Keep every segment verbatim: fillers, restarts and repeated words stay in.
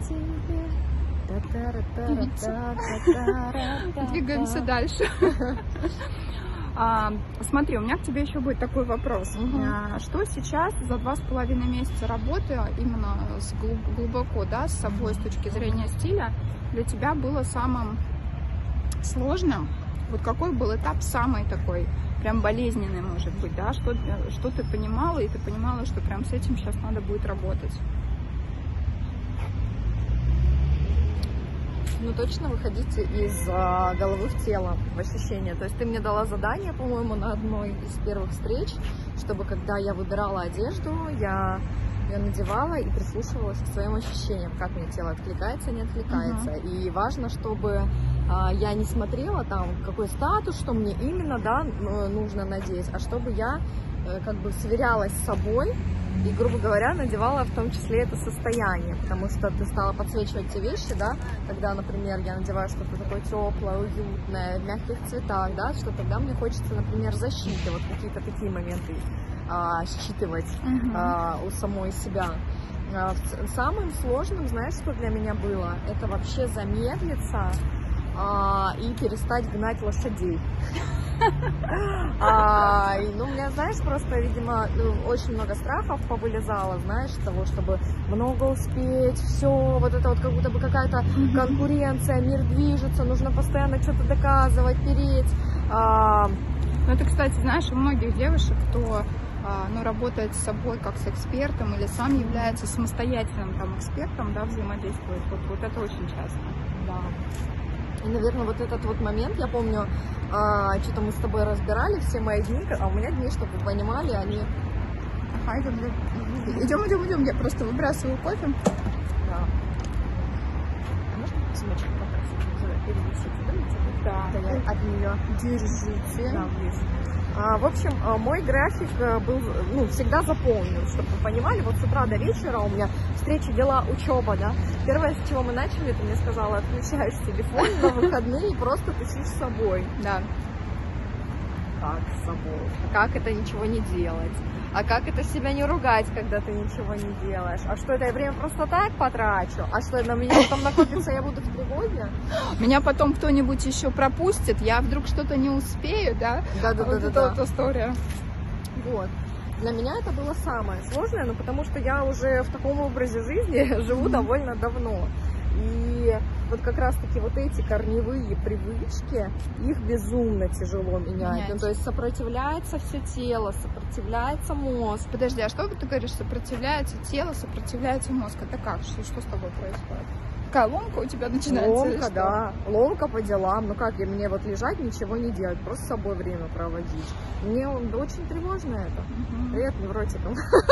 тебе. Двигаемся дальше. А, смотри, у меня к тебе еще будет такой вопрос. Угу. А, что сейчас за два с половиной месяца работы, именно с глубоко, да, с собой, с точки зрения стиля, для тебя было самым сложным? Вот какой был этап самый такой, прям болезненный, может быть, да? Что, что ты понимала, и ты понимала, что прям с этим сейчас надо будет работать? Ну, точно выходить из а, головы в тело, в ощущения. То есть ты мне дала задание, по-моему, на одной из первых встреч, чтобы когда я выбирала одежду, я ее надевала и прислушивалась к своим ощущениям, как мне тело откликается, не откликается. Uh-huh. И важно, чтобы а, я не смотрела там, какой статус, что мне именно, да, нужно надеть, а чтобы я как бы сверялась с собой и, грубо говоря, надевала в том числе это состояние, потому что ты стала подсвечивать те вещи, да, когда, например, я надеваю что-то такое теплое, уютное, в мягких цветах, да, что тогда мне хочется, например, защиты, вот какие-то такие моменты а, считывать uh-huh. а, у самой себя. А, самым сложным, знаешь, что для меня было? Это вообще замедлиться а, и перестать гнать лошадей. А, и, ну, у меня, знаешь, просто, видимо, ну, очень много страхов повылезало, знаешь, того, чтобы много успеть, все, вот это вот как будто бы какая-то конкуренция, мир движется, нужно постоянно что-то доказывать, переть. А... Ну, это, кстати, знаешь, у многих девушек, кто а, ну, работает с собой как с экспертом или сам является самостоятельным там экспертом, да, взаимодействует, вот, вот это очень часто. Да. И, наверное, вот этот вот момент, я помню, а, что-то мы с тобой разбирали все мои дни, а у меня дни, чтобы вы понимали, они... Ага, идем, идем, идем, идем, я просто выбрасываю кофе. Да. А можно сумочку попросить перенести? Да. Да, я от нее. Держите. Да, вниз. А, в общем, мой график был, ну, всегда заполнен, чтобы вы понимали, вот с утра до вечера у меня встречи, дела, учеба, да. Первое, с чего мы начали, ты мне сказала, отключаешь телефон на выходные и просто тусишь с собой. Да. Как с собой? Как это ничего не делать? А как это себя не ругать, когда ты ничего не делаешь? А что, это я время просто так потрачу? А что, на меня потом накопится, я буду в тревоге? Меня потом кто-нибудь еще пропустит, я вдруг что-то не успею, да? Да-да-да. Вот эта вот история. Вот. Для меня это было самое сложное, но потому что я уже в таком образе жизни живу довольно давно. И вот как раз-таки вот эти корневые привычки, их безумно тяжело менять. Ну, то есть сопротивляется все тело, сопротивляется мозг. Подожди, а что ты говоришь, сопротивляется тело, сопротивляется мозг? Это как? Что, что с тобой происходит? Какая ломка у тебя начинается? Ломка, да. Ломка по делам. Ну как, и мне вот лежать, ничего не делать, просто с собой время проводить. Мне очень тревожно это. Угу. Привет невротикам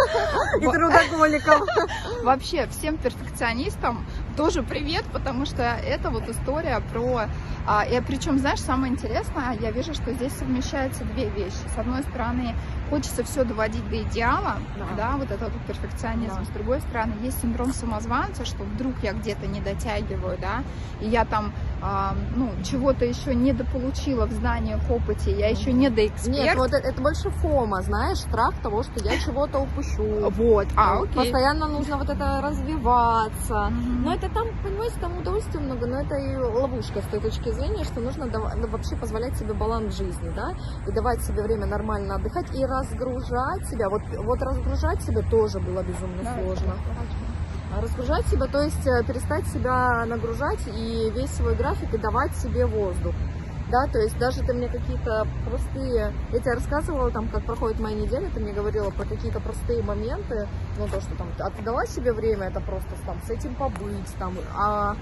и трудоголикам. Вообще, всем перфекционистам тоже привет, потому что это вот история про... А, и причем, знаешь, самое интересное, я вижу, что здесь совмещаются две вещи. С одной стороны, хочется все доводить до идеала, да, да вот это вот перфекционизм. Да. С другой стороны, есть синдром самозванца, что вдруг я где-то не дотягиваю, да, и я там, а, ну, чего-то еще недополучила в знаниях, опыте, я еще не доэксперт. Нет, вот это, это больше фома, знаешь, страх того, что я чего-то упущу. Вот, а, окей. Постоянно нужно вот это развиваться. Mm-hmm. Но это там, понимаете, там удовольствия много, но это и ловушка с той точки зрения, что нужно вообще позволять себе баланс жизни, да, и давать себе время нормально отдыхать и разгружать себя. Вот, вот разгружать себя тоже было безумно да, сложно. Разгружать себя, то есть перестать себя нагружать и весь свой график и давать себе воздух. Да, то есть даже ты мне какие-то простые... Я тебе рассказывала, там, как проходит моя неделя, ты мне говорила про какие-то простые моменты, ну, то, что там ты отдала себе время, это просто там с этим побыть, там, а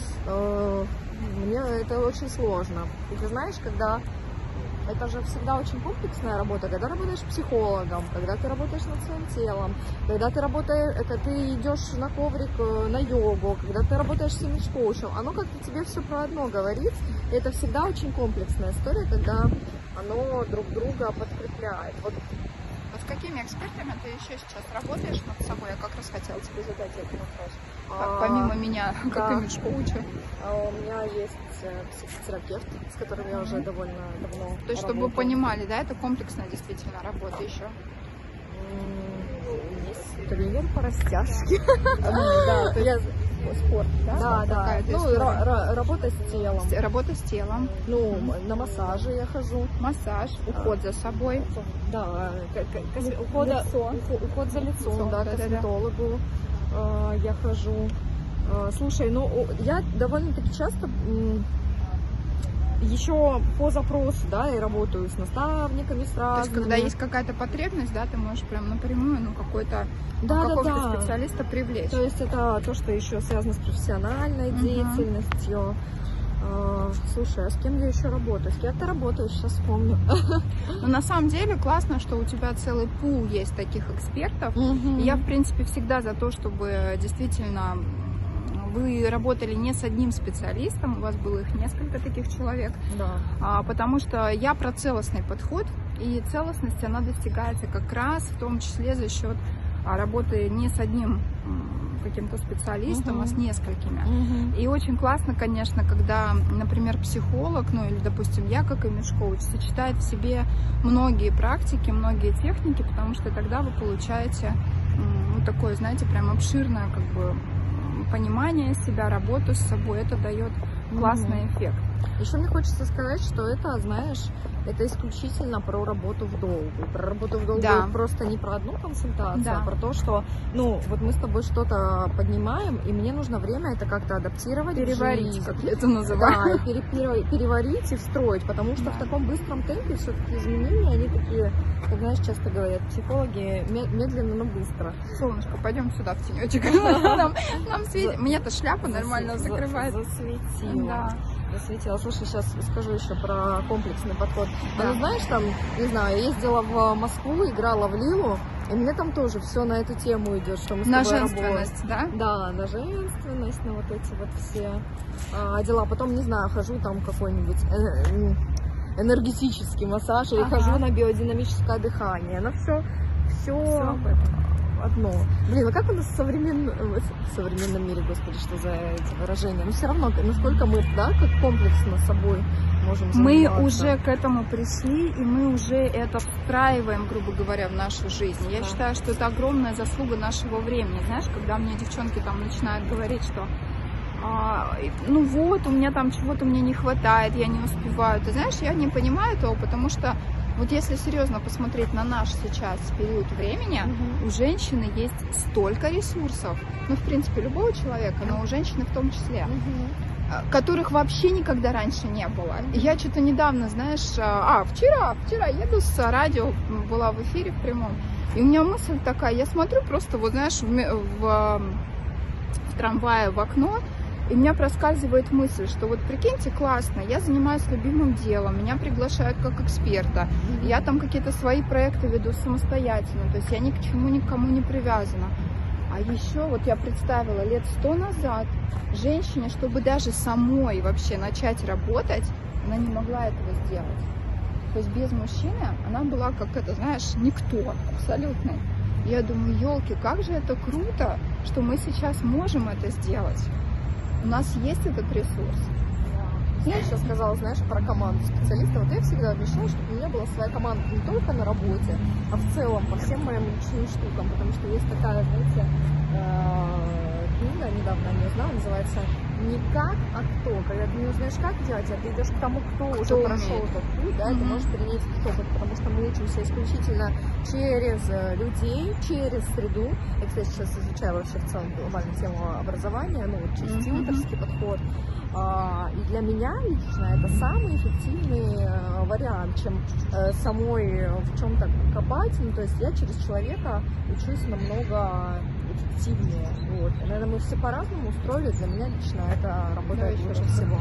э, мне это очень сложно. И ты знаешь, когда... Это же всегда очень комплексная работа, когда работаешь психологом, когда ты работаешь над своим телом, когда ты работаешь, это ты идешь на коврик, на йогу, когда ты работаешь с имидж-коучем, оно как-то тебе все про одно говорит, и это всегда очень комплексная история, когда оно друг друга подкрепляет. Вот. А с какими экспертами ты еще сейчас работаешь над собой? Я как раз хотела тебе задать этот вопрос. А, помимо меня, как да. имидж-коуча. А у меня есть психотерапевт, с которым я уже довольно давно То есть, чтобы вы понимали, да, это комплексная действительно работа еще? Есть тренер по растяжке. Да, спорт, да? Да, да. Какая-то Ну, история. ра- ра- работа с телом. С- Работа с телом, Ну, на массаже я хожу. массаж, уход за собой. Да, к- к- косме- ухода- Лицо. ухо- уход за лицом, Лицо, да, к да-да-да. косметологу э, я хожу. Э, Слушай, ну о- я довольно-таки часто м, еще по запросу, да, и работаю с наставниками, с То разными. есть, когда есть какая-то потребность, да, ты можешь прям напрямую, ну, какой-то, Да, да, какого-то да. специалиста привлечь. То есть это то, что еще связано с профессиональной Мгм. деятельностью. Э, Слушай, а с кем я еще работаю? С кем ты работаешь? Сейчас вспомню. Но на самом деле классно, что у тебя целый пул есть таких экспертов. И Я, в принципе, всегда за то, чтобы действительно вы работали не с одним специалистом, у вас было их несколько таких человек, Да. а, потому что я про целостный подход, и целостность, она достигается как раз в том числе за счет а, работы не с одним м, каким-то специалистом, Мгм. а с несколькими. Мгм. И очень классно, конечно, когда, например, психолог, ну или, допустим, я как имидж-коуч, сочетает в себе многие практики, многие техники, потому что тогда вы получаете м, ну, такое, знаете, прям обширное как бы м, понимание себя, работу с собой. Это дает классный эффект. Еще мне хочется сказать, что это, знаешь, это исключительно про работу в долгу. Про работу в долгу Да. просто не про одну консультацию, Да. а про то, что, ну, вот мы с тобой что-то поднимаем, и мне нужно время это как-то адаптировать, в Переварить, жизнь. как я это называю. Да, и пере- пере- переварить и встроить, потому что Да. в таком быстром темпе все-таки изменения, они такие, как, знаешь, часто говорят психологи, ме- медленно, но быстро. Солнышко, пойдем сюда в тенечек. Нам, нам светит. Мне-то шляпа нормально За- закрывает. Засветила. Да. Засветила. Слушай, сейчас скажу еще про комплексный подход. Да. Ну, знаешь, там, не знаю, я ездила в Москву, играла в Лилу, и мне там тоже все на эту тему идет, что мы с На тобой работаем. женственность, да? Да, на женственность, на вот эти вот все а, дела. Потом, не знаю, хожу там какой-нибудь э, м, энергетический массаж, или Ага. хожу на биодинамическое дыхание. На все, все Всё об этом. одно. Блин, а как у нас в современном, в современном мире, господи, что за эти выражения? Но все равно, насколько мы, да, как комплексно собой можем Мы заниматься. уже к этому пришли, и мы уже это встраиваем, грубо говоря, в нашу жизнь. Я Да. считаю, что это огромная заслуга нашего времени. Знаешь, когда мне девчонки там начинают говорить, что а, ну вот, у меня там чего-то мне не хватает, я не успеваю. Ты знаешь, я не понимаю этого, потому что вот если серьезно посмотреть на наш сейчас период времени, Мгм. у женщины есть столько ресурсов, ну, в принципе, любого человека, но у женщины в том числе, Мгм. которых вообще никогда раньше не было. И я что-то недавно, знаешь, а, вчера, вчера еду с радио, была в эфире в прямом, и у меня мысль такая, я смотрю просто, вот знаешь, в, ме- в, в трамвае в окно, и у меня проскальзывает мысль, что вот прикиньте, классно, я занимаюсь любимым делом, меня приглашают как эксперта, я там какие-то свои проекты веду самостоятельно, то есть я ни к чему, никому не привязана. А еще вот я представила лет сто назад женщине, чтобы даже самой вообще начать работать, она не могла этого сделать. То есть без мужчины она была как это, знаешь, никто абсолютный. Я думаю, елки, как же это круто, что мы сейчас можем это сделать. У нас есть этот ресурс. Я еще сказала, знаешь, про команду специалистов. Вот я всегда обещала, чтобы у меня была своя команда не только на работе, а в целом по всем моим личным штукам. Потому что есть такая, знаете, э, книга, недавно я не узнала, называется «Не как, а кто». Когда ты не узнаешь, как делать, а ты идешь к тому, кто, Кто уже умеет. прошел этот путь, да, и ты Мгм. можешь перенять этот опыт. Потому что мы учимся исключительно через э, людей, через среду. Я, кстати, сейчас изучаю вообще в целом глобальную тему образования, ну, вот через Мгм. тьюторский подход. А, И для меня лично это самый эффективный э, вариант, чем э, самой в чем-то копать. Ну, то есть я через человека учусь намного эффективнее. Вот. И, наверное, мы все по-разному устроили. Для меня лично это работает еще лучше раз всего.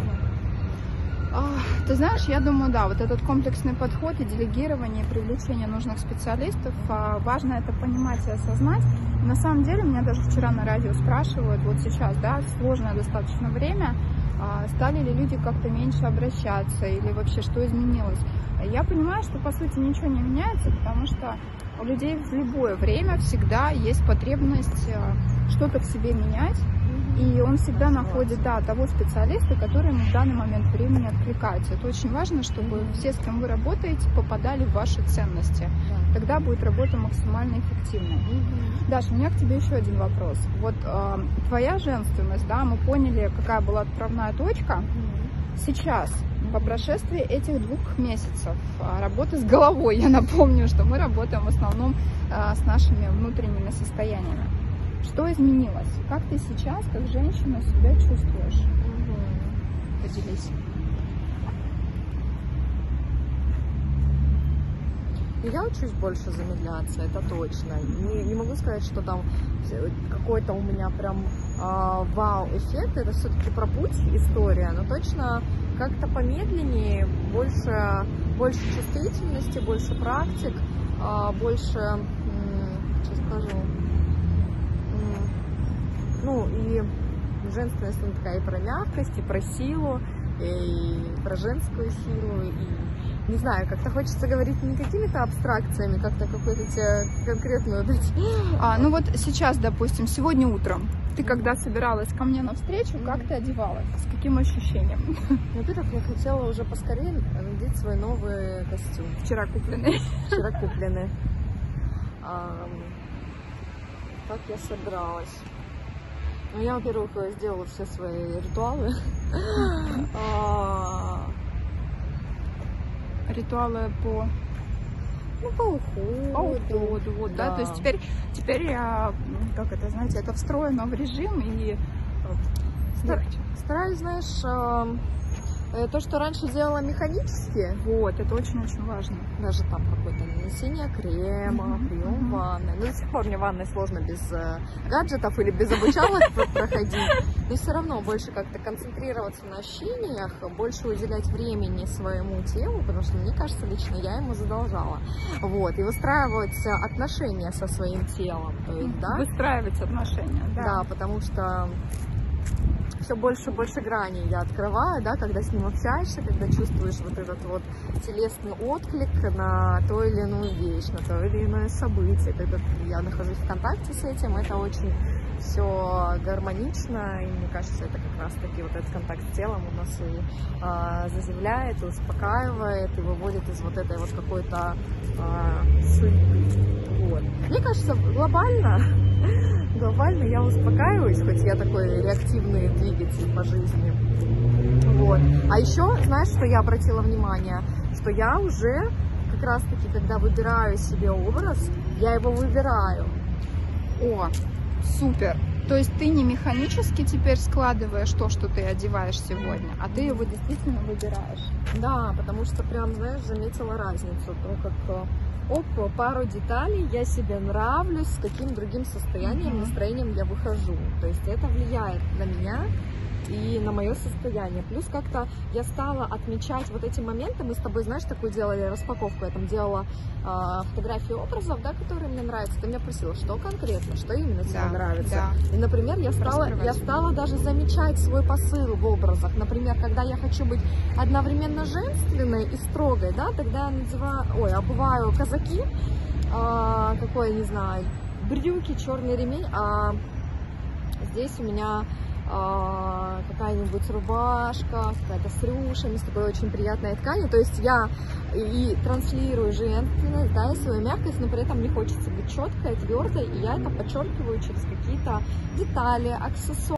А, Ты знаешь, я думаю, да, вот этот комплексный подход и делегирование, и привлечение нужных специалистов, а, важно это понимать и осознать. На самом деле, меня даже вчера на радио спрашивают, вот сейчас, да, сложное достаточно время, а, стали ли люди как-то меньше обращаться или вообще что изменилось. Я понимаю, что по сути ничего не меняется, потому что у людей в любое время всегда есть потребность а, что-то в себе менять. И он всегда находит, да, того специалиста, который ему в данный момент времени откликается. Это очень важно, чтобы все, с кем вы работаете, попадали в ваши ценности. Да. тогда будет работа максимально эффективной. Mm-hmm. Даша, у меня к тебе еще один вопрос. Вот э, твоя женственность, да, мы поняли, какая была отправная точка. Mm-hmm. Сейчас, по прошествии этих двух месяцев работы с головой, я напомню, что мы работаем в основном э, с нашими внутренними состояниями. Что изменилось? Как ты сейчас, как женщина, себя чувствуешь? Угу. Поделись. Я учусь больше замедляться, это точно. Не, не могу сказать, что там какой-то у меня прям э, вау-эффект. Это все-таки про путь история, но точно как-то помедленнее, больше, больше чувствительности, больше практик, э, больше, м, что скажу, ну и женственность, она такая и про мягкость, и про силу, и про женскую силу, и не знаю, как-то хочется говорить не какими-то абстракциями, как-то какую-то тебе конкретную дать. А, ну вот сейчас, допустим, сегодня утром, ты когда собиралась ко мне навстречу, как ты одевалась? С каким ощущением? Во-первых, я хотела уже поскорее надеть свой новый костюм. Вчера купленный. Вчера купленный. А, как я собиралась? Ну, я, во-первых, сделала все свои ритуалы. Ритуалы по... Ну, по уходу. По уходу, вот, да. да. То есть теперь, теперь я, как это, знаете, это встроено в режим и... Стар... Стараюсь, знаешь, то, что раньше делала механически. Вот, это очень-очень важно. Даже там какое-то нанесение крема, mm-hmm. прием mm-hmm. ванны. Ну, до сих пор мне ванной сложно без э, гаджетов или без обучалок проходить. Но все равно больше как-то концентрироваться на ощущениях, больше уделять времени своему телу, потому что, мне кажется, лично я ему задолжала. Вот, и выстраивать отношения со своим телом. То есть, да? Выстраивать отношения, да. Да, потому что все больше и больше граней я открываю, да, когда с ним общаешься, когда чувствуешь вот этот вот телесный отклик на то или иную вещь, на то или иное событие. Когда я нахожусь в контакте с этим, это очень все гармонично, и мне кажется, это как раз таки вот этот контакт с телом у нас и а, заземляет, и успокаивает, и выводит из вот этой вот какой-то а, суеты. Вот. Мне кажется, глобально глобально я успокаиваюсь, хоть я такой реактивный двигатель по жизни. Вот. А еще, знаешь, что я обратила внимание? Что я уже как раз таки, когда выбираю себе образ, я его выбираю. О, супер! То есть ты не механически теперь складываешь то, что ты одеваешь сегодня, а ты его действительно выбираешь. Да, потому что прям, знаешь, заметила разницу. То, как оп, пару деталей, я себе нравлюсь, с каким другим состоянием, mm-hmm. настроением я выхожу. То есть это влияет на меня и на мое состояние. Плюс как-то я стала отмечать вот эти моменты. Мы с тобой, знаешь, такую делали распаковку. Я там делала э, фотографии образов, да, которые мне нравятся. Ты меня просила, что конкретно, что именно тебе да, нравится. Да. И, например, я стала, я стала даже замечать свой посыл в образах. Например, когда я хочу быть одновременно женственной и строгой, да, тогда я надеваю, ой, обуваю казаки, э, какой, не знаю, брюки, черный ремень, а здесь у меня какая-нибудь рубашка, какая-то с рюшами, с такой очень приятной тканью. То есть я и транслирую женственность, да, и свою мягкость, но при этом мне хочется быть четкой, твердой, и я это подчеркиваю через какие-то детали, аксессуары.